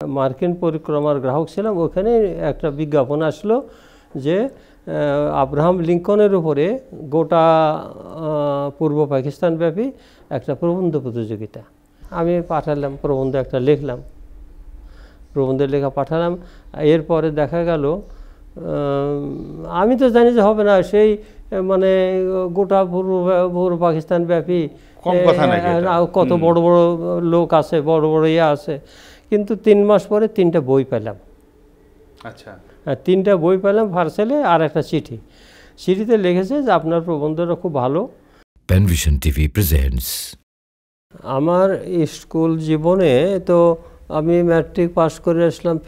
মার্কিন পরিক্রমার গ্রাহক ছিলাম, ওখানে একটা বিজ্ঞাপন আসলো যে আব্রাহাম লিঙ্কনের উপরে গোটা পূর্ব পাকিস্তান ব্যাপী একটা প্রবন্ধ প্রতিযোগিতা। আমি পাঠালাম, প্রবন্ধ একটা লিখলাম, প্রবন্ধের লেখা পাঠালাম। এরপরে দেখা গেল আমি তো জানি যে হবে না, সেই মানে গোটা পূর্ব পাকিস্তান ব্যাপী কত বড় বড় লোক আছে, বড় বড় আছে। কিন্তু 3 মাস পরে 3টা বই পেলাম। আচ্ছা, 3টা বই পেলাম ভার্সেলে, আর একটা চিঠিতে লিখেছে যে আপনার প্রবন্ধটা খুব ভালো। Panvision TV presents. আমার স্কুল জীবনে তো আমি ম্যাট্রিক পাস করে আসলাম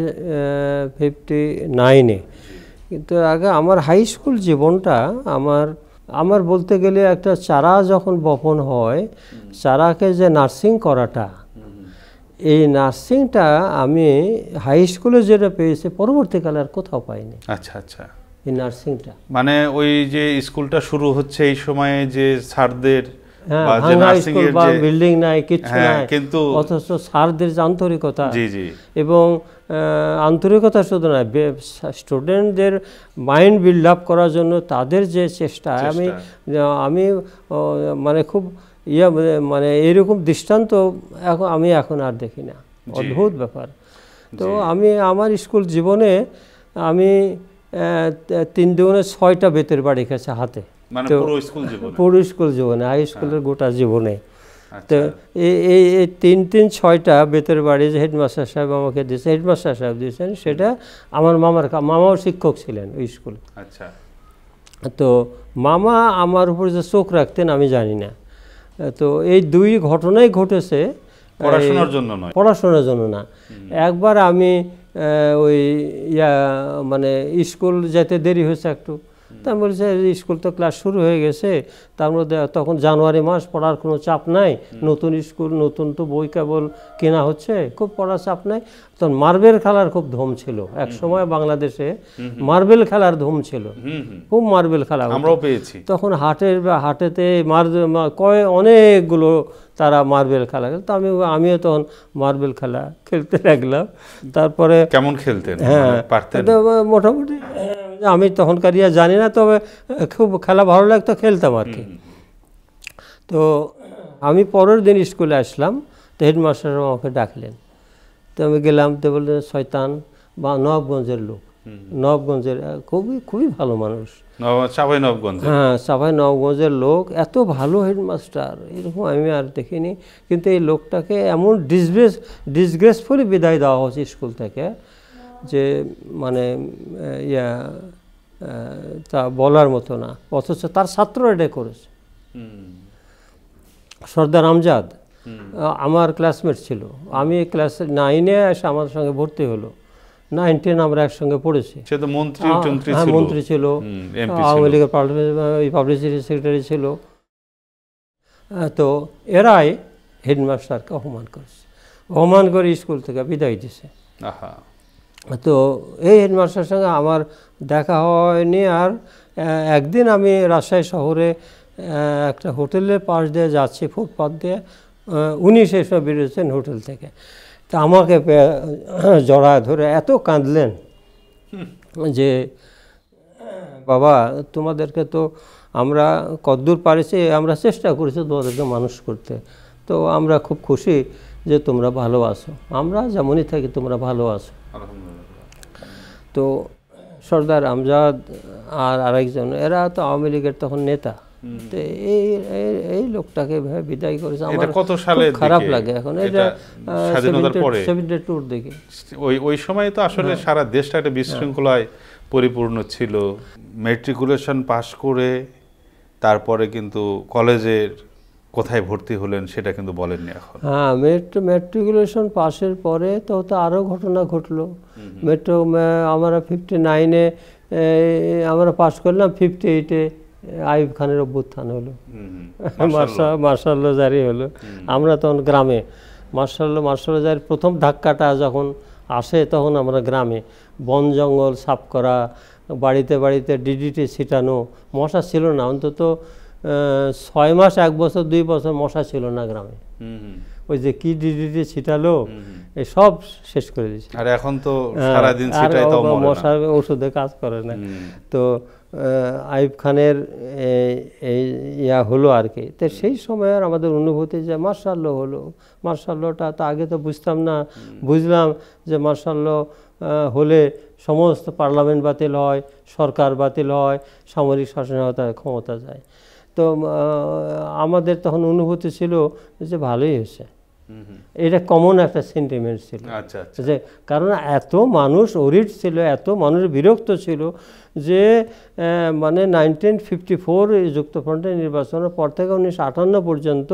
59-এ, কিন্তু আগে আমার হাই স্কুল জীবনটা আমার বলতে গেলে একটা চারা যখন বপন হয়, চারাকে যে নার্সিং করাটা, এই নার্সিংটা আমি হাই স্কুলে যেটা পেয়েছি পরবর্তীকালে আর কোথাও পাইনি। আচ্ছা আচ্ছা, এই নার্সিংটা মানে ওই যে স্কুলটা শুরু হচ্ছে এই সময়ে যে স্যারদের বিল্ডিং নাই, কিচ্ছু নাই, কিন্তু অথচ স্যারদের যে আন্তরিকতা, এবং আন্তরিকতা শুধু নয়, স্টুডেন্টদের মাইন্ড বিল্ড আপ করার জন্য তাদের যে চেষ্টা, আমি মানে খুব মানে এইরকম দৃষ্টান্ত আমি এখন আর দেখি না। অদ্ভুত ব্যাপার। তো আমি আমার স্কুল জীবনে আমি 3-6টা বেতের বাড়ি খেয়েছি হাতে, পুরো স্কুল জীবনে, হাই স্কুলের গোটা জীবনে। তো এই 3-6টা বেতের বাড়ি যে হেডমাস্টার সাহেব আমাকে দিয়েছে, হেডমাস্টার সাহেব দিয়েছেন, সেটা আমার মামাও শিক্ষক ছিলেন ওই স্কুলে। আচ্ছা, তো মামা আমার উপর যে চোখ রাখতেন আমি জানি না। তো এই 2 ঘটনাই ঘটেছে পড়াশোনার জন্য না। একবার আমি ওই মানে স্কুল যেতে দেরি হয়েছে একটু, তা আমি বলছি স্কুল তো ক্লাস শুরু হয়ে গেছে, তার মধ্যে তখন জানুয়ারি মাস, পড়ার কোনো চাপ নাই, নতুন স্কুল, নতুন তো বই কেবল কেনা হচ্ছে, খুব পড়ার চাপ নাই। তখন মার্বেল খেলার খুব ধুম ছিল, এক সময় বাংলাদেশে মার্বেল খেলার ধুম ছিল, খুব মার্বেল খেলা আমরাও পেয়েছি। তখন হাটেতে অনেকগুলো তারা মার্বেল খেলা খেলত, আমিও তখন মার্বেল খেলা খেলতে লাগলাম। তারপরে কেমন খেলতেন? হ্যাঁ, মোটামুটি আমি তখনকার জানি না, তবে খুব খেলা ভালো লাগতো, খেলতাম আর কি। তো আমি পরের দিন স্কুলে আসলাম, তো হেডমাস্টার আমাকে ডাকলেন। তো আমি গেলাম, তো বললেন শয়তান, বা নবাবগঞ্জের লোক, নবাবগঞ্জের খুবই ভালো মানুষ, হ্যাঁ চাঁপাই নবাবগঞ্জের লোক, এত ভালো হেডমাস্টার এরকম আমি আর দেখিনি। কিন্তু এই লোকটাকে এমন ডিসগ্রেসফুলি বিদায় দেওয়া হচ্ছে স্কুল থেকে যে মানে তা বলার মতো না, অথচ তার ছাত্ররা এটা করেছে। সর্দার আমজাদ আমার ক্লাসমেট ছিল, আমি ক্লাস 9-এ এসে আমার সঙ্গে ভর্তি হলো, 9-10 আমরা একসঙ্গে পড়েছি। মন্ত্রী ছিল, আওয়ামী লীগের পাবলিসিটি সেক্রেটারি ছিল। তো এরাই হেডমাস্টারকে অপমান করেছে, অপমান করে স্কুল থেকে বিদায় দিছে। তো এই হেডমাস্টারের সঙ্গে আমার দেখা হয়নি। আর একদিন আমি রাজশাহী শহরে একটা হোটেলের পাশ দিয়ে যাচ্ছি, ফুটপাথ দিয়ে, উনি সেই সময় বেরিয়েছেন হোটেল থেকে। তা আমাকে জড়ায় ধরে এত কাঁদলেন যে বাবা তোমাদেরকে তো আমরা কতদূর পারেছি, আমরা চেষ্টা করেছি তোমাদেরকে মানুষ করতে, তো আমরা খুব খুশি যে তোমরা ভালো আছো, আমরা যেমনই থাকি তোমরা ভালো আছো। তো সর্দার আমজাদ আর আরেকজন, এরা তো আওয়ামী লীগের তখন নেতা, তো এই লোকটাকে বিদায় করেছে। আমার কত সালে খারাপ লাগে এখন, এটা 72 দেখি। ওই সময় তো আসলে সারা দেশটা একটা বিশৃঙ্খলায় পরিপূর্ণ ছিল। ম্যাট্রিকুলেশন পাশ করে তারপরে কিন্তু কলেজের কোথায় ভর্তি হলেন সেটা কিন্তু বলেননি এখন। হ্যাঁ, ম্যাট্রিকুলেশন পাশের পরে তো আরও ঘটনা ঘটলো। আমরা 59-এ আমরা পাশ করলাম, 58-এ আইয়ুব খানের অভ্যুত্থান হলো, মার্শাল্লাহ জারি হলো। আমরা তখন গ্রামে, মার্শাল্লাহ জারির প্রথম ধাক্কাটা যখন আসে তখন আমরা গ্রামে, বন জঙ্গল সাফ করা, বাড়িতে বাড়িতে ডিডিটি ছিটানো, মশা ছিল না অন্তত 6 মাস, 1 বছর, 2 বছর মশা ছিল না গ্রামে। ওই যে কি ডিডিটি ছিটালো এই সব শেষ করে দিয়েছে। আর এখন তো সারাদিন ছিটাই তাও মরে না, মশার ওষুধে কাজ করে না। তো আইয়ুব খানের এই ইয়া হলো আর কি। তো সেই সময় আর আমাদের অনুভূতি যে মার্শাল ল হলো, মার্শাল লটা তো আগে তো বুঝতাম না, বুঝলাম যে মার্শাল ল হলে সমস্ত পার্লামেন্ট বাতিল হয়, সরকার বাতিল হয়, সামরিক শাসনের ক্ষমতা যায়। তো আমাদের তখন অনুভূতি ছিল যে ভালোই হয়েছে, এটা কমন একটা সেন্টিমেন্ট ছিল। যে কারণ এত মানুষ ওরিড ছিল, এত মানুষ বিরক্ত ছিল যে মানে 1954 যুক্তফ্রন্টের নির্বাচনের পর থেকে 1958 পর্যন্ত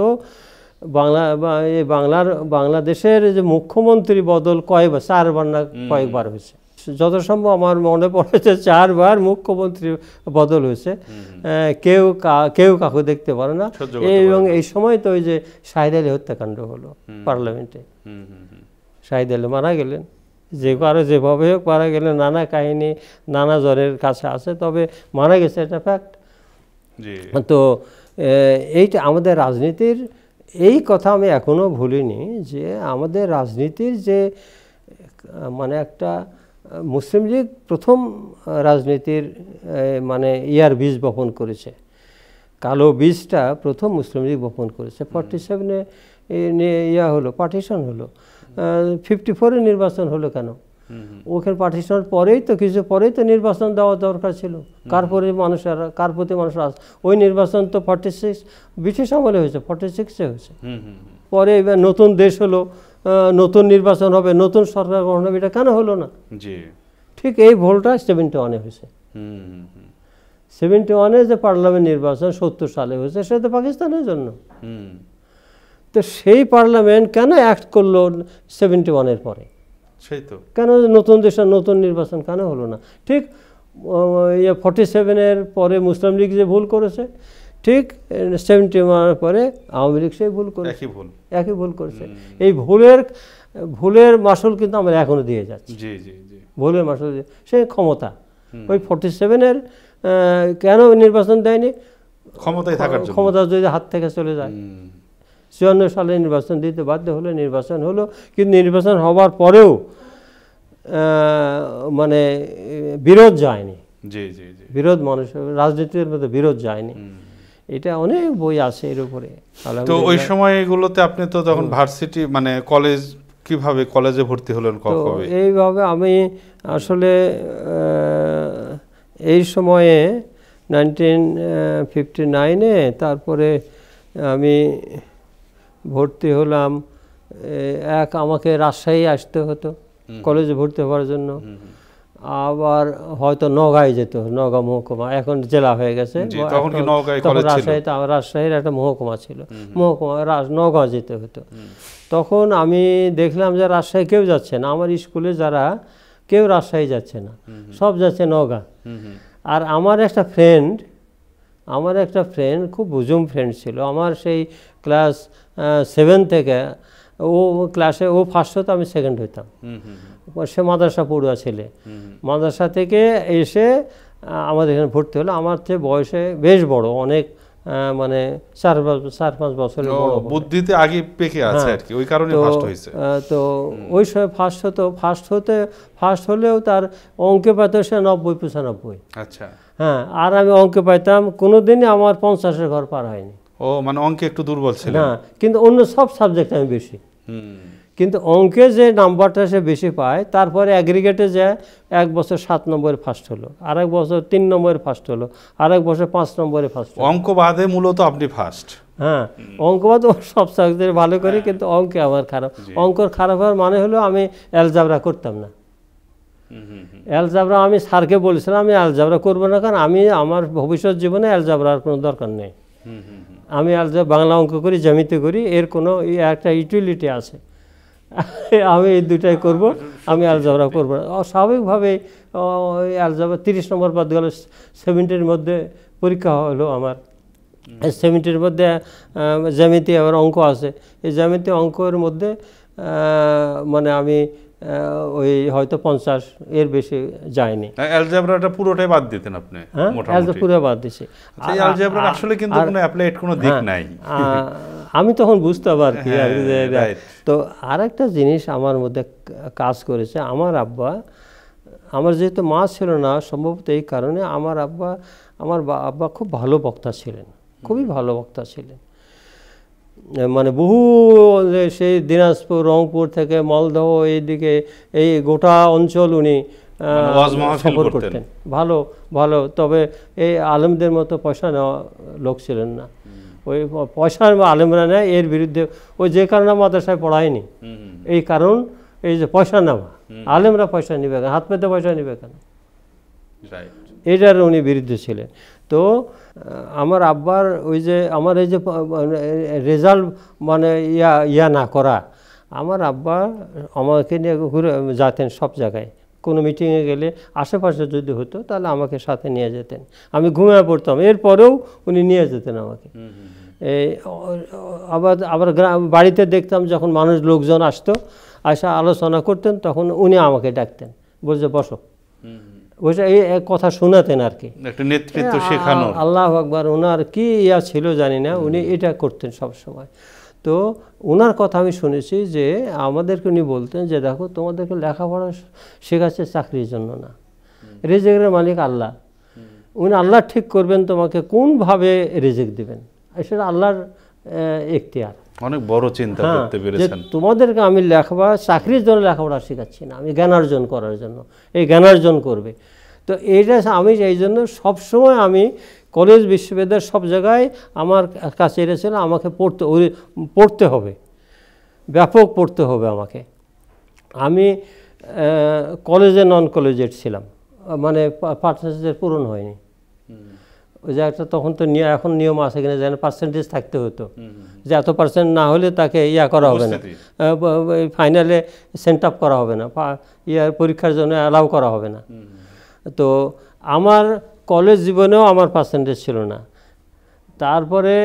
বাংলাদেশের যে মুখ্যমন্ত্রী বদল কয়েকবার, 4বার না কয়েকবার হয়েছে, যত সম্ভব আমার মনে পড়েছে 4বার মুখ্যমন্ত্রী বদল হয়েছে। কেউ কাকু দেখতে পারে না। এবং এই সময় তো ওই যে শাহিদ আলী হত্যাকাণ্ড হলো পার্লামেন্টে, শাহিদ আলী মারা গেলেন, যে কারো যেভাবে হোক মারা গেলেন, নানা কাহিনী নানা জনের কাছে আছে, তবে মারা গেছে, এটা ফ্যাক্ট। তো এইটা আমাদের রাজনীতির, এই কথা আমি এখনো ভুলিনি যে আমাদের রাজনীতির যে মানে একটা মুসলিম লীগ প্রথম রাজনীতির মানে ইয়ার বীজ বপন করেছে, কালো বীজটা প্রথম মুসলিম লীগ বপন করেছে। 47-এ ইয়া হলো, পার্টিশন হলো, 54-এ নির্বাচন হলো কেন? ওখানে পার্টিশনের পরেই তো, কিছু পরেই তো নির্বাচন দেওয়া দরকার ছিল। কার প্রতি মানুষের ওই নির্বাচন তো 46 ব্রিটিশ আমলে হয়েছে, 46-এ হয়েছে। পরে এবার নতুন দেশ হলো, নতুন নির্বাচন হবে, নতুন সরকার গঠন হবে, এটা কেন হলো না? ঠিক এই ভুলটা 71-এ হয়েছে। 71-এ যে পার্লামেন্ট নির্বাচন 70 সালে হয়েছে, সেটা তো পাকিস্তানের জন্য। তো সেই পার্লামেন্ট কেন অ্যাক্ট করলো 71-এর পরে? সেই তো কেন নতুন দেশের নতুন নির্বাচন কেন হলো না? ঠিক 47-এর পরে মুসলিম লীগ যে ভুল করেছে, ঠিক 71-এর পরে আওয়ামী লীগ সেই ভুল করেছে, একই ভুল করেছে। এই ভুলের মাসুল কিন্তু আমরা এখনো দিয়ে যাচ্ছি। ভুলের মাসুল সেই ক্ষমতা, ওই 47-এর কেন নির্বাচন দেয়নি? ক্ষমতা যদি হাত থেকে চলে যায়। 54 সালে নির্বাচন দিতে বাধ্য হলো, নির্বাচন হলো, কিন্তু নির্বাচন হওয়ার পরেও মানে বিরোধ যায়নি। বিরোধ মানুষের রাজনীতির মধ্যে বিরোধ যায়নি। এটা অনেক বই আছে এর উপরে। তো ওই সময়গুলোতে আপনি তো তখন ভার্সিটি মানে কলেজ, কিভাবে কলেজে ভর্তি হলেন, কবে? এইভাবে আমি আসলে এই সময়ে 1959-এ তারপরে আমি ভর্তি হলাম। আমাকে রাজশাহী আসতে হতো কলেজে ভর্তি হওয়ার জন্য, আবার হয়তো নওগাঁয় যেতে হতো, নওগাঁ মহকুমা, এখন জেলা হয়ে গেছে। রাজশাহীর একটা মহকুমা ছিল, মহকুমা নওগাঁ যেতে হতো। তখন আমি দেখলাম যে রাজশাহী কেউ যাচ্ছে না, আমার স্কুলে যারা কেউ রাজশাহী যাচ্ছে না, সব যাচ্ছে নওগাঁ। আর আমার একটা ফ্রেন্ড খুব বুজুম ফ্রেন্ড ছিল আমার, সেই ক্লাস 7 থেকে ও ক্লাসে ও ফার্স্ট হতো, আমি সেকেন্ড হইতাম। সে মাদ্রাসা পড়ুয়া ছেলে, মাদ্রাসা থেকে এসে আমাদের এখানে ভর্তি হলো। আমার চেয়ে বয়সে বেশ বড়, অনেক মানে 4-5 বছরের বড়, বুদ্ধিতে আগে পেকে আছে আর কি, ওই কারণে ফার্স্ট হইছে। তো ওই সময় ফার্স্ট হলেও তার অঙ্কে পাইতো সে 90-95। আচ্ছা, হ্যাঁ, আর আমি অঙ্কে পাইতাম কোনোদিনই আমার 50-এর ঘর পার হয়নি। ও মানে অঙ্কে একটু দুর্বল ছিল না, কিন্তু অন্য সব সাবজেক্টে আমি বেশি। কিন্তু অঙ্কে যে নাম্বারটা সে বেশি পায়, তারপরে অ্যাগ্রিগেটে যায় 1 বছর 7 নম্বরে ফার্স্ট হলো, আরেক বছর 3 নম্বরে ফার্স্ট হলো, আরেক বছর 5 নম্বরে ফার্স্ট হলো। অঙ্ক বাদে মূলত আপনি ফার্স্ট? হ্যাঁ, অঙ্ক বাদে সব সাবজেক্টে ভালো করি, কিন্তু অঙ্কে আমার খারাপ। অঙ্কর খারাপ হওয়ার মানে হলো আমি অ্যালজাবরা করতাম না। অ্যালজাবরা আমি স্যারকে বলেছিলাম আমি অ্যালজাবরা করবো না, কারণ আমি আমার ভবিষ্যৎ জীবনে অ্যালজাবরার কোনো দরকার নেই। আমি বাংলা অঙ্ক করি, জ্যামিতি করি, এর কোনো একটা ইউটিলিটি আছে, আমি এই দুটাই করব, আমি অ্যালজাবরা করবো না। স্বাভাবিকভাবে অ্যালজাবরা 30 নম্বর বাদ গেল। 70-এর মধ্যে পরীক্ষা হলো আমার, 70-এর মধ্যে জ্যামিতি আবার অঙ্ক আছে। এই জ্যামিতি অঙ্কের মধ্যে মানে আমি ওই হয়তো 50 এর বেশি যায়নি। অ্যালজেব্রাটা পুরোটাই বাদ দিতেন আপনি? হ্যাঁ, অ্যালজেব্রা পুরো বাদ দিছি। অ্যালজেব্রার আসলে কিন্তু কোনো অ্যাপ্লাইড কোনো দিক নাই। আমি তখন বুঝতাম আর কি। তো আরেকটা জিনিস আমার মধ্যে কাজ করেছে, আমার আব্বা, আমার যেহেতু মা ছিল না সম্ভবত এই কারণে, আমার আব্বা খুব ভালো বক্তা ছিলেন, খুবই ভালো বক্তা ছিলেন। মানে বহু সেই দিনাজপুর, রংপুর থেকে মালদহ এইদিকে এই গোটা অঞ্চল উনি সফর করতেন। ভালো ভালো, তবে এই আলেমদের মতো পয়সা নেওয়া লোক ছিলেন না। ওই পয়সা আলেমরা নেয়, এর বিরুদ্ধে ওই যে কারণে মাদ্রাসায় পড়ায়নি, এই কারণ এই যে পয়সা নেওয়া, আলেমরা পয়সা নিবে কেন, হাত পেতে পয়সা নিবে কেন, এটার উনি বিরুদ্ধে ছিলেন। তো আমার আব্বার ওই যে আমার এই যে রেজাল্ট মানে ইয়া না করা, আমার আব্বা আমাকে নিয়ে ঘুরে যেতেন সব জায়গায়, কোনো মিটিংয়ে গেলে আশেপাশে যদি হতো তাহলে আমাকে সাথে নিয়ে যেতেন, আমি ঘুমিয়ে পড়তাম, এরপরেও উনি নিয়ে যেতেন আমাকে। এই আবার বাড়িতে দেখতাম যখন লোকজন আসতো, আসা আলোচনা করতেন, তখন উনি আমাকে ডাকতেন, বলছে বসো, বসে এই কথা শোনাতেন আর কি, একটা নেতৃত্ব শেখানো। আল্লাহ আকবার, ওনার কি ইয়া ছিল জানি না, উনি এটা করতেন সব সময়। তো ওনার কথা আমি শুনেছি যে আমাদেরকে উনি বলতেন যে দেখো, তোমাদেরকে লেখাপড়া শেখাচ্ছে চাকরির জন্য না, রেজেকের মালিক আল্লাহ, উনি আল্লাহ ঠিক করবেন তোমাকে কোনভাবে রেজেক দিবেন, সেটা আল্লাহর এখতিয়ার। অনেক বড় চিন্তা করতে পেরেছেন। তোমাদেরকে আমি চাকরির জন্য লেখাপড়া শেখাচ্ছি না, আমি জ্ঞানার্জন করার জন্য, এই জ্ঞানার্জন করবে। তো এইটা আমি এই জন্য সবসময় আমি কলেজ বিশ্ববিদ্যালয় সব জায়গায় আমার কাছে এটা ছিল, আমাকে পড়তে হবে, ব্যাপক পড়তে হবে আমাকে। আমি কলেজে নন কলেজেড ছিলাম, মানে পার্সেন্টেজ পূরণ হয়নি। ওই যে একটা তখন তো এখন নিয়ম আছে কিনা যেন পার্সেন্টেজ থাকতে হতো, যে এত পার্সেন্ট না হলে তাকে ইয়া করা হবে না, ফাইনালে সেন্ট আপ করা হবে না, ইয়ার পরীক্ষার জন্য অ্যালাউ করা হবে না। তো আমার কলেজ জীবনেও আমার পার্সেন্টেজ ছিল না, তারপরে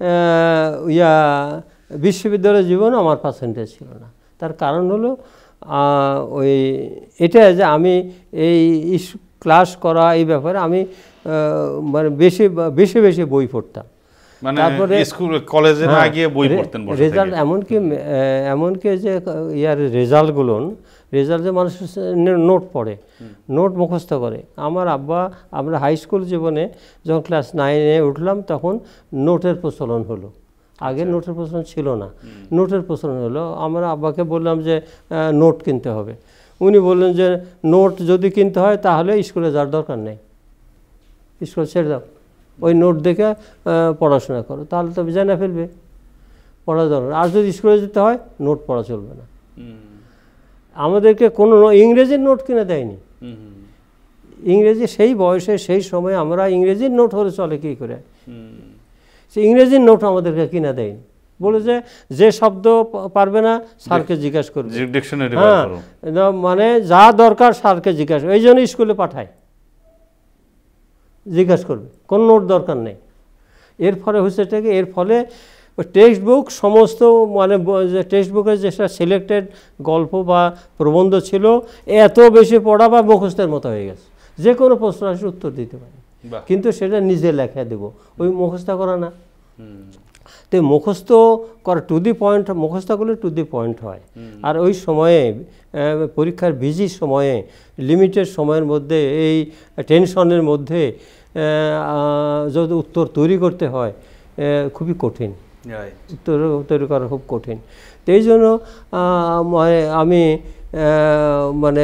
বিশ্ববিদ্যালয় জীবনেও আমার পার্সেন্টেজ ছিল না। তার কারণ হলো ওই এটা যে আমি এই ক্লাস করা এই ব্যাপারে আমি মানে বেশি বেশি বই পড়তাম। তারপরে স্কুল কলেজে না গিয়ে বই পড়তেন, রেজাল্ট এমনকি যে ইয়ার রেজাল্টগুলো, রেজাল্ট যে মানুষ নোট পড়ে, নোট মুখস্থ করে। আমার আব্বা, আমরা হাই স্কুল জীবনে যখন ক্লাস 9-এ উঠলাম তখন নোটের প্রচলন হলো, আগে নোটের প্রচলন ছিল না, নোটের প্রচলন হলো। আমরা আব্বাকে বললাম যে নোট কিনতে হবে, উনি বললেন যে নোট যদি কিনতে হয় তাহলে স্কুলে যাওয়ার দরকার নেই, স্কুল ছেড়ে দাও, ওই নোট দেখে পড়াশোনা করো, তাহলে তো জানা ফেলবে, পড়া দরকার। আর যদি স্কুলে যেতে হয় নোট পড়া চলবে না। আমাদেরকে কোনো ইংরেজির নোট কিনে দেয়নি, ইংরেজি সেই বয়সে সেই সময় আমরা ইংরেজির নোট হলে চলে কী করে, সে ইংরেজির নোট আমাদেরকে কিনে দেয়নি, বলে যে শব্দ পারবে না স্যারকে জিজ্ঞাসা করবে, হ্যাঁ, মানে যা দরকার স্যারকে জিজ্ঞাসা, এই জন্য স্কুলে পাঠায়, জিজ্ঞাসা করবে, কোনো নোট দরকার নেই। এর ফলে হচ্ছে এটাকে, এর ফলে টেক্সট বুক সমস্ত মানে যে টেক্সট বুকের যেটা সিলেক্টেড গল্প বা প্রবন্ধ ছিল এত বেশি পড়া বা মুখস্থের মতো হয়ে গেছে, যে কোনো প্রশ্ন আসলে উত্তর দিতে পারি, কিন্তু সেটা নিজে লেখা দেবো, ওই মুখস্থ করা না। তো মুখস্থ করা টু দি পয়েন্ট, মুখস্থ করলে টু দি পয়েন্ট হয়। আর ওই সময়ে পরীক্ষার বিজি সময়ে, লিমিটেড সময়ের মধ্যে, এই টেনশনের মধ্যে যদি উত্তর তৈরি করতে হয় খুবই কঠিন, উত্তর তৈরি করা খুব কঠিন। তো এই জন্য আমি মানে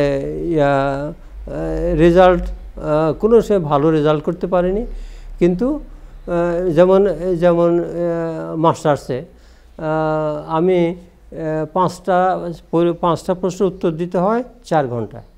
রেজাল্ট কোনো সে ভালো রেজাল্ট করতে পারিনি, কিন্তু যেমন মাস্টার্সে আমি পাঁচটা প্রশ্ন উত্তর দিতে হয় 4 ঘন্টায়,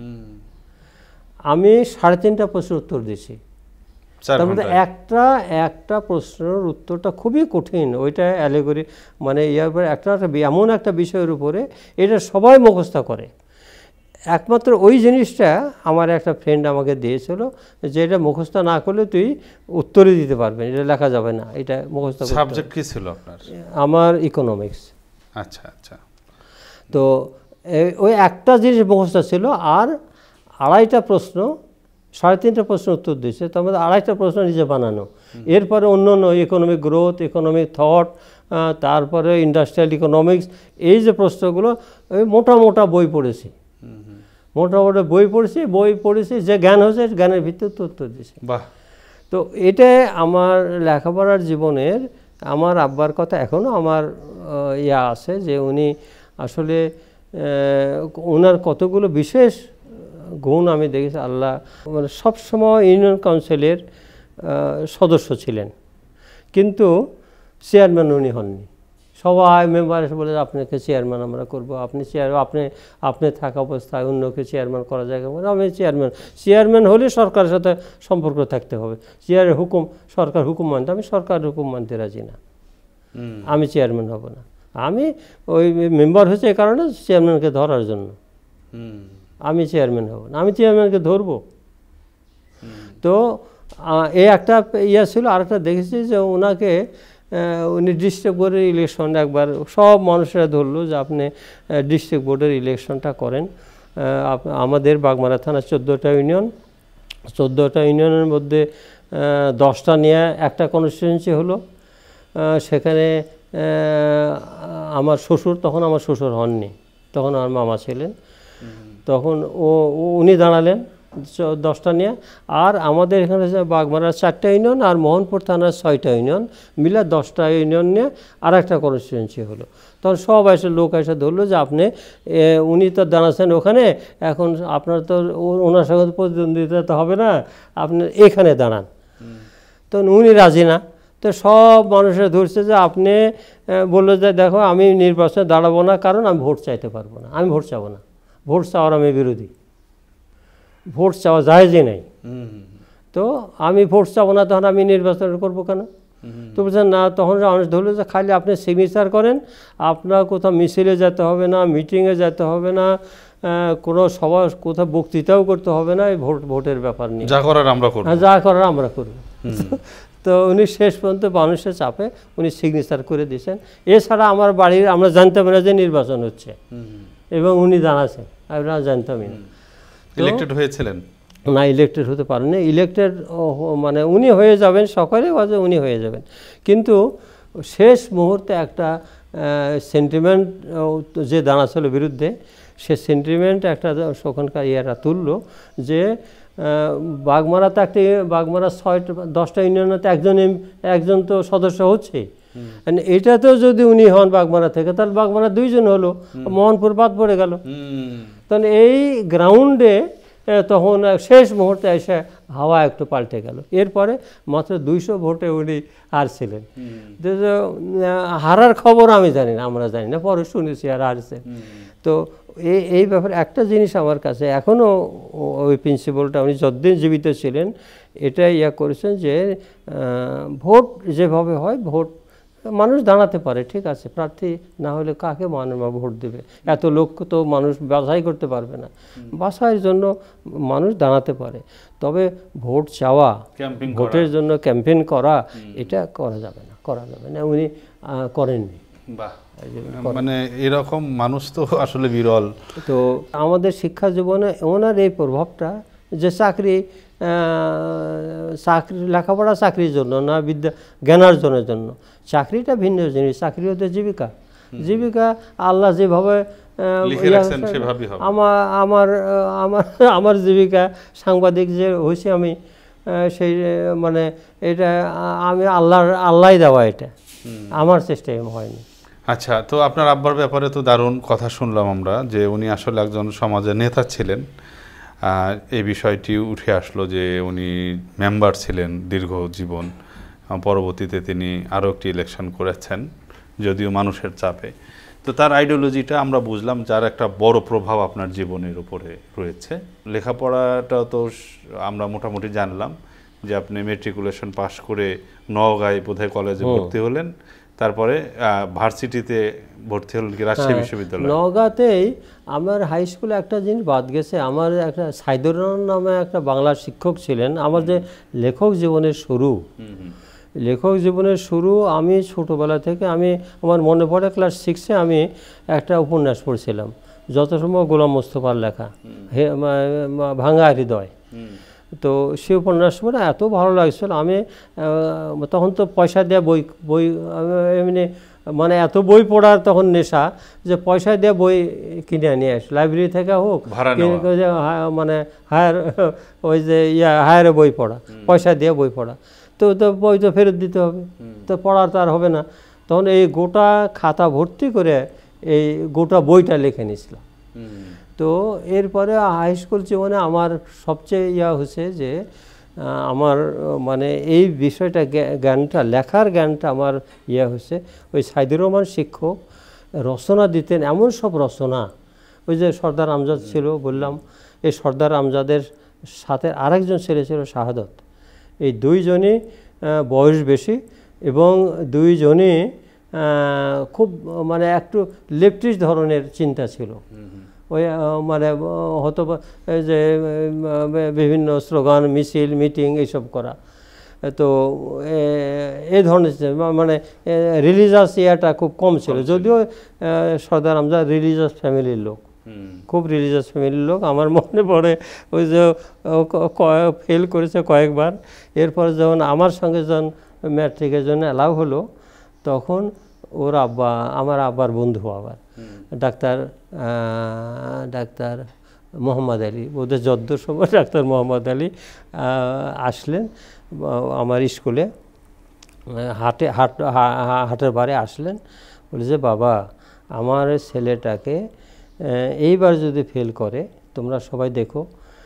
আমি 3.5টা প্রশ্নের উত্তর দিছি। তার মধ্যে একটা প্রশ্নের উত্তরটা খুবই কঠিন, ওইটা অ্যালেগরি মানে ইয়ার পরে এমন একটা বিষয়ের উপরে এটা সবাই মুখস্থ করে। একমাত্র ওই জিনিসটা আমার একটা ফ্রেন্ড আমাকে দিয়েছিল যে এটা মুখস্থ না করলে তুই উত্তরই দিতে পারবেন, এটা লেখা যাবে না, এটা মুখস্থ করতে হবে। সাবজেক্ট কি ছিল আপনার? আমার ইকোনমিক্স। আচ্ছা আচ্ছা। তো ওই একটা জিনিস মুখস্থ ছিল, আর 2.5টা প্রশ্ন, 3.5টা প্রশ্ন উত্তর দিয়েছে, তার মধ্যে 2.5টা প্রশ্ন নিজে বানানো। এরপরে অন্য ইকোনমিক গ্রোথ, ইকোনমিক থট, তারপরে ইন্ডাস্ট্রিয়াল ইকোনমিক্স, এই যে প্রশ্নগুলো ওই মোটা মোটা বই পড়েছি, মোটামুটি বই পড়েছি, যে জ্ঞান হয়েছে জ্ঞানের ভিত্তিতে উত্তর দিয়েছি। বাহ। তো এটাই আমার লেখাপড়ার জীবনের, আমার আব্বার কথা এখনও আমার ইয়া আছে যে উনি আসলে ওনার কতগুলো বিশেষ গুণ আমি দেখেছি। আল্লাহ মানে সবসময় ইউনিয়ন কাউন্সিলের সদস্য ছিলেন, কিন্তু চেয়ারম্যান উনি হননি। সবাই মেম্বার এসে বলে আপনাকে চেয়ারম্যান আমরা করবো, আপনি থাকা অবস্থায় অন্যকে চেয়ারম্যান করা যায়, আমি চেয়ারম্যান হলে সরকারের সাথে সম্পর্ক থাকতে হবে, সরকার হুকুম মানতে, আমি সরকারের হুকুম মানতে রাজি না, আমি চেয়ারম্যান হব না। আমি ওই মেম্বার হয়েছে এই কারণে চেয়ারম্যানকে ধরার জন্য, আমি চেয়ারম্যান হব না, আমি চেয়ারম্যানকে ধরবো। তো এই একটা ইয়া ছিল। আরেকটা দেখেছি যে ওনাকে উনি ডিস্ট্রিক্ট বোর্ডের ইলেকশন একবার সব মানুষেরা ধরলো যে আপনি ডিস্ট্রিক্ট বোর্ডের ইলেকশনটা করেন। আমাদের বাগমারা থানা 14টা ইউনিয়ন, 14টা ইউনিয়নের মধ্যে 10টা নিয়ে একটা কনস্টিটিউয়েন্সি হলো। সেখানে আমার শ্বশুর, তখন আমার শ্বশুর হননি, তখন আমার মামা ছিলেন, তখন উনি দাঁড়ালেন 10টা নিয়ে। আর আমাদের এখানে বাগমারার 4টা ইউনিয়ন আর মোহনপুর থানার 6টা ইউনিয়ন মিলে 10টা ইউনিয়ন নিয়ে আর একটা কনস্টিটিউয়েন্সি হলো। তখন সব এসে লোক এসে ধরলো যে আপনি, উনি তো দাঁড়াচ্ছেন ওখানে, এখন আপনার তো ওনার সঙ্গে প্রতিদ্বন্দ্বিতা তো হবে না, আপনি এখানে দাঁড়ান। তখন উনি রাজি না। তো সব মানুষের ধরছে যে আপনি, বললো যে দেখো আমি নির্বাচনে দাঁড়াবো না, কারণ আমি ভোট চাইতে পারবো না, আমি ভোট চাবো না, ভোট চাওয়ার আমি বিরোধী, ভোট চাওয়া যায় যে নেই, তো আমি ভোট চাবো না, তখন আমি নির্বাচন করবো কেন? তো বলছেন না, তখন মানুষ ধরলো যে খালি আপনি সিগনেচার করেন, আপনার কোথাও মিছিলে যেতে হবে না, মিটিংয়ে যেতে হবে না, কোনো সভা কোথাও বক্তৃতাও করতে হবে না, এই ভোটের ব্যাপার নিয়ে যা করার আমরা করব, যা করার আমরা করব। তো উনি শেষ পর্যন্ত মানুষের চাপে উনি সিগনেচার করে দিয়েছেন। এছাড়া আমার বাড়ির আমরা জানতাম না যে নির্বাচন হচ্ছে, এবং উনি জানাচ্ছেন, আমরা জানতামই না। ইলেক্টেড হয়েছিলেন না, ইলেক্টেড হতে পারেননি। ইলেক্টেড মানে উনি হয়ে যাবেন, সকলে বাজে উনি হয়ে যাবেন, কিন্তু শেষ মুহূর্তে একটা সেন্টিমেন্ট যে দাঁড়াচ্ছিল বিরুদ্ধে, সে সেন্টিমেন্ট একটা ওখানকার ইয়েরা তুললো যে বাগমারাতে একটা, বাগমারা 10টা ইউনিয়নেতে একজন তো সদস্য হচ্ছে, এটাতেও যদি উনি হন বাগমারা থেকে, তাহলে বাগমারা 2জন হলো, মোহনপুর বাদ পড়ে গেল। তখন এই গ্রাউন্ডে তখন শেষ মুহূর্তে এসে হাওয়া একটু পাল্টে গেল। এরপরে মাত্র 200 ভোটে উনি হারছিলেন। হারার খবর আমি জানি না, আমরা জানি না, পরে শুনেছি আর হারছে। তো এই ব্যাপারে একটা জিনিস আমার কাছে এখনও, ওই প্রিন্সিপালটা উনি যতদিন জীবিত ছিলেন এটা ইয়া করেছেন যে ভোট যেভাবে হয়, ভোট মানুষ দাঁড়াতে পারে, ঠিক আছে, প্রার্থী না হলে কাকে মানুষ ভোট দেবে? এত লোক তো মানুষ বাছাই করতে পারবে না, বাছাইয়ের জন্য মানুষ দাঁড়াতে পারে, তবে ভোট চাওয়া, ভোটের জন্য ক্যাম্পেইন করা, এটা করা যাবে না, উনি করেননি। মানে এরকম মানুষ তো আসলে বিরল। তো আমাদের শিক্ষা জীবনে ওনার এই প্রভাবটা, যে চাকরি লেখাপড়া চাকরির জন্য না, জ্ঞানার্জনের জন্য, চাকরিটা ভিন্ন জিনিস, চাকরি হতে জীবিকা আল্লাহ যেভাবে আমার জীবিকা সাংবাদিক যে হয়েছি আমি, সেই মানে এটা আমি আল্লাহ দেওয়া, এটা আমার চেষ্টায় হয়নি। আচ্ছা, তো আপনার আব্বার ব্যাপারে তো দারুণ কথা শুনলাম আমরা, যে উনি আসলে একজন সমাজের নেতা ছিলেন। এই বিষয়টি উঠে আসলো যে উনি মেম্বার ছিলেন দীর্ঘ জীবন, পরবর্তীতে তিনি আরও একটি ইলেকশন করেছেন, যদিও মানুষের চাপে। তো তার আইডিওলজিটা আমরা বুঝলাম, যার একটা বড় প্রভাব আপনার জীবনের উপরে রয়েছে। লেখাপড়াটা তো আমরা মোটামুটি জানলাম যে আপনি মেট্রিকুলেশন পাশ করে নওগাঁয় বোধহয় কলেজে ভর্তি হলেন, তারপরে ভার্সিটিতে ভর্তি হলেন কি রাজশাহী বিশ্ববিদ্যালয়? নওগাঁতেই আমার হাই স্কুলে একটা জিনিস বাদ গেছে, আমার একটা সাইদুর রহমান নামে একটা বাংলা শিক্ষক ছিলেন। আমার যে লেখক জীবনের শুরু আমি ছোটোবেলা থেকে, আমার মনে পড়ে ক্লাস 6-এ আমি একটা উপন্যাস পড়ছিলাম, যত সময় গোলাম মোস্তফার লেখা ভাঙা হৃদয়। তো সে উপন্যাস পড়ে এত ভালো লাগছিল, আমি তখন তো পয়সা দেওয়া বই এমনি মানে এত বই পড়ার তখন নেশা যে পয়সা দিয়ে বই কিনে নিয়ে আস, লাইব্রেরি থেকে হোক, মানে হায়ার ওই যে হায়ারে বই পড়া, পয়সা দিয়ে বই পড়া, তো বই তো ফেরত দিতে হবে, তো পড়ার তো আর হবে না। তখন এই গোটা খাতা ভর্তি করে এই গোটা বইটা লিখে নিয়েছিলাম। তো এরপরে হাই স্কুল জীবনে আমার সবচেয়ে হচ্ছে যে আমার মানে এই বিষয়টা জ্ঞানটা, লেখার জ্ঞানটা আমার হচ্ছে ওই সাইদুর রহমান শিক্ষক রচনা দিতেন, এমন সব রচনা। ওই যে সর্দার আমজাদ ছিল বললাম, এই সর্দার আমজাদের সাথে আরেকজন ছেলে ছিল শাহাদত, এই দুইজনই বয়স বেশি এবং দুইজনই খুব মানে একটু লেফটিস্ট ধরনের চিন্তা ছিল। ওই মানে হয়তো যে বিভিন্ন স্লোগান, মিছিল, মিটিং এইসব করা, তো এই ধরনের মানে রিলিজিয়াস ইয়াটা খুব কম ছিল, যদিও সর্দার আমজাদ রিলিজিয়াস ফ্যামিলির লোক, খুব রিলিজিয়াস ফ্যামিলির লোক। আমার মনে পড়ে ওই যে ফেল করেছে কয়েকবার, এরপর যখন আমার সঙ্গে যখন ম্যাট্রিকের জন্য অ্যালাউ হলো, তখন ওর আব্বা, আমার আব্বার বন্ধু আবার ডাক্তার মোহাম্মদ আলী, ওদের যদ্দুর সময় ডাক্তার মোহাম্মদ আলী আসলেন আমার স্কুলে, হাটের বারে আসলেন, বলে যে বাবা আমার ছেলেটাকে এইবার যদি ফেল করে তোমরা সবাই দেখো,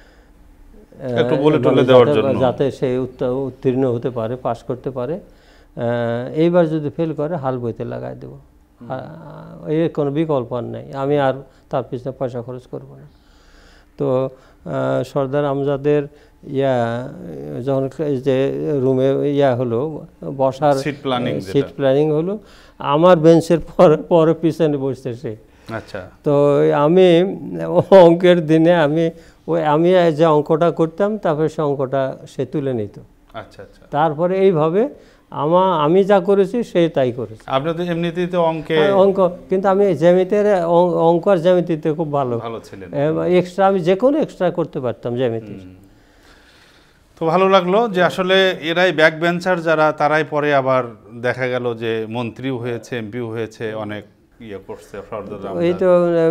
যাতে সে উত্তীর্ণ হতে পারে, পাশ করতে পারে, এইবার যদি ফেল করে হাল বইতে লাগাই দেবো, এর কোনো বিকল্প আর নেই, আমি আর তার পিছনে পয়সা খরচ করব না। তো সর্দার আমজাদের যখন যে রুমে হলো বসার সিট প্ল্যানিং হলো, আমার বেঞ্চের পরে পিছনে বসতে সে। আচ্ছা, তো আমি অঙ্কের দিনে আমি যে অঙ্কটা করতাম, তারপরে সে অঙ্কটা সে তুলে নিত। আচ্ছা আচ্ছা, তারপরে এইভাবে আমি যা করেছি সে তাই করেছে। আপনি তো এমনিতেই তো অঙ্ক, কিন্তু আমি জ্যামিতির অঙ্ক আর জ্যামিতিতে খুব ভালো ছিলেন, এক্সট্রা আমি যে কোনো এক্সট্রা করতে পারতাম জ্যামিতি। তো ভালো লাগলো যে আসলে এরাই ব্যাক বেঞ্চার যারা, তারাই পরে আবার দেখা গেল যে মন্ত্রীও হয়েছে, এমপিও হয়েছে, অনেক করছে। এই তো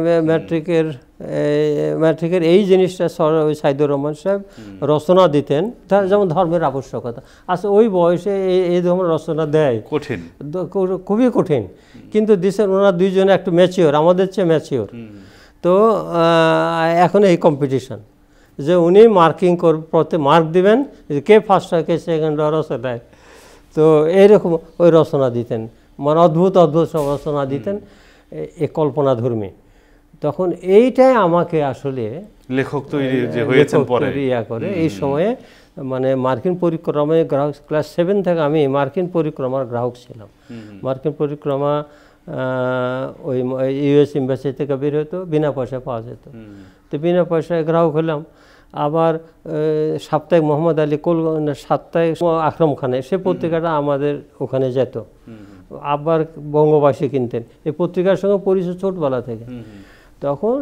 ম্যাট্রিকের এই জিনিসটা সাইদুর রহমান সাহেব রচনা দিতেন, যেমন ধর্মের আবশ্যকতা। আচ্ছা, ওই বয়সে এই ধরনের রচনা দেয় কঠিন, খুবই কঠিন, কিন্তু দিচ্ছেন ওনারা দুইজনে একটু ম্যাচিওর, আমাদের চেয়ে ম্যাচিওর। তো এখন এই কম্পিটিশন যে উনি মার্কিং করতে মার্ক দিবেন, কে ফার্স্ট হয় কে সেকেন্ড হয় রচনায়। তো এইরকম ওই রচনা দিতেন, মানে অদ্ভুত অদ্ভুত সব রচনা দিতেন, এ কল্পনাধর্মী। তখন এইটাই আমাকে আসলে লেখক তৈরি করে। এই সময়ে মানে মার্কিন পরিক্রমায় গ্রাহক, ক্লাস 7 থেকে আমি মার্কিন পরিক্রমার গ্রাহক ছিলাম। মার্কিন পরিক্রমা ওই ইউএস এম্বাসি থেকে বের হতো, বিনা পয়সা পাওয়া যেত, তো বিনা পয়সায় গ্রাহক হলাম। আবার সাপ্তাহিক মোহাম্মদ আলী সাপ্তাহিক আকরাম খানের সে পত্রিকাটা আমাদের ওখানে যেত, আবার বঙ্গবাসী কিনতেন। এই পত্রিকার সঙ্গে পরিচয় ছোটবেলা থেকে। তখন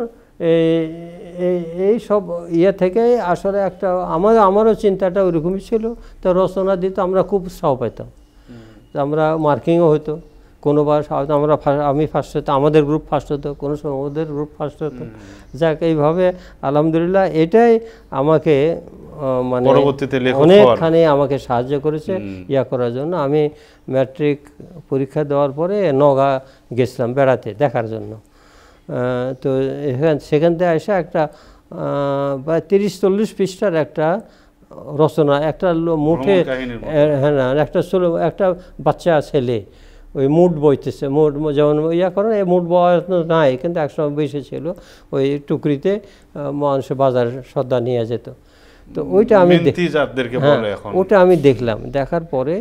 এই সব থেকে আসলে একটা আমারও চিন্তাটা ওইরকমই ছিল। তো রচনা দিত, আমরা খুব উৎসাহ পাইতাম, আমরা মার্কিংও হতো, কোনোবার আমি ফার্স্ট হতো, আমাদের গ্রুপ ফার্স্ট হতো, কোনো সময় ওদের গ্রুপ ফার্স্ট হতো। যাক, এইভাবে আলহামদুলিল্লাহ এটাই আমাকে মানে অনেকখানি আমাকে সাহায্য করেছে করার জন্য। আমি ম্যাট্রিক পরীক্ষা দেওয়ার পরে নওগাঁ গেছিলাম বেড়াতে দেখার জন্য। তো সেখান থেকে এসে একটা প্রায় 30-40 পৃষ্ঠার একটা রচনা, একটা মুঠে, হ্যাঁ, একটা বাচ্চা ছেলে ওই মুড বইতেছে, মুড যেমন করেন, এই মুড বয় নাই, কিন্তু একসময় বেশি ছিল, ওই টুকরিতে মানুষ বাজার সদ্দা নিয়ে যেত। তো ওইটা আমি ওটা আমি দেখলাম, দেখার পরে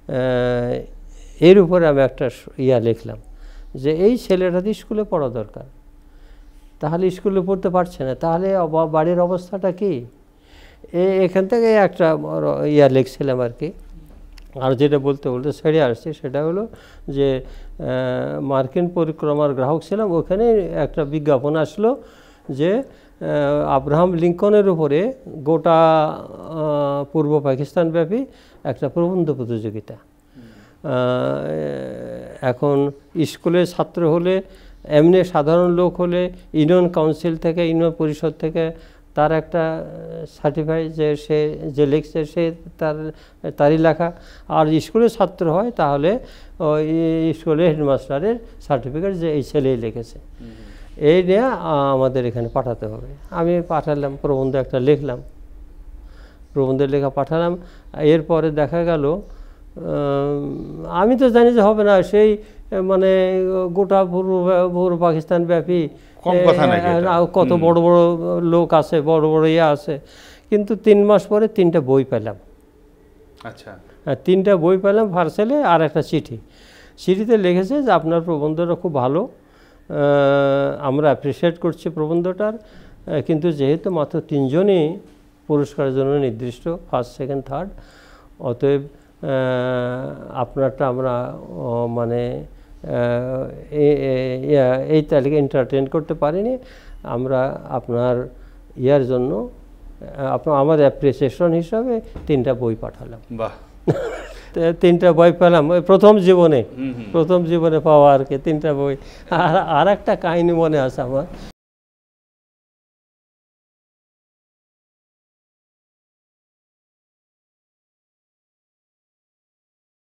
এর উপরে আমি একটা লিখলাম যে এই ছেলেটা তো স্কুলে পড়া দরকার, তাহলে স্কুলে পড়তে পারছে না, তাহলে বাড়ির অবস্থাটা কি। এখান থেকে একটা লিখছিলাম আর কি। আর যেটা বলতে ছেড়ে আসছি সেটা হলো যে মার্কিন পরিক্রমার গ্রাহক ছিলাম, ওখানে একটা বিজ্ঞাপন আসলো যে আব্রাহাম লিঙ্কনের উপরে গোটা পূর্ব পাকিস্তান ব্যাপী একটা প্রবন্ধ প্রতিযোগিতা। এখন স্কুলের ছাত্র হলে, এমনি সাধারণ লোক হলে ইউনিয়ন কাউন্সিল থেকে, ইউনিয়ন পরিষদ থেকে তার একটা সার্টিফাই যে সে যে লিখছে সে তারই লেখা। আর স্কুলের ছাত্র হয় তাহলে ওই স্কুলের হেডমাস্টারের সার্টিফিকেট যে এই ছেলেই লিখেছে, এই নিয়ে আমাদের এখানে পাঠাতে হবে। আমি পাঠালাম, প্রবন্ধ একটা লিখলাম, প্রবন্ধের লেখা পাঠালাম। এরপরে দেখা গেল আমি তো জানি যে হবে না, সেই মানে গোটা পূর্ব পাকিস্তান ব্যাপী কত বড় বড় লোক আছে, বড় বড় ইয়ে আছে। কিন্তু 3 মাস পরে 3টা বই পেলাম। আচ্ছা, 3টা বই পেলাম পার্সেলে, আর একটা চিঠিতে লিখেছে যে আপনার প্রবন্ধটা খুব ভালো, আমরা অ্যাপ্রিসিয়েট করছি প্রবন্ধটার, কিন্তু যেহেতু মাত্র 3 জনই পুরস্কারের জন্য নির্দিষ্ট, ফার্স্ট, সেকেন্ড, থার্ড, অতএব আপনারটা আমরা মানে এই তালিকা এন্টারটেইন করতে পারিনি। আমরা আপনার ইয়ার জন্য আমার অ্যাপ্রিসিয়েশন হিসাবে 3টা বই পাঠালাম। বাহ, 3টা বই পেলাম প্রথম জীবনে পাওয়া আর কি, 3টা বই। আর একটা কাহিনী মনে আছে আমার,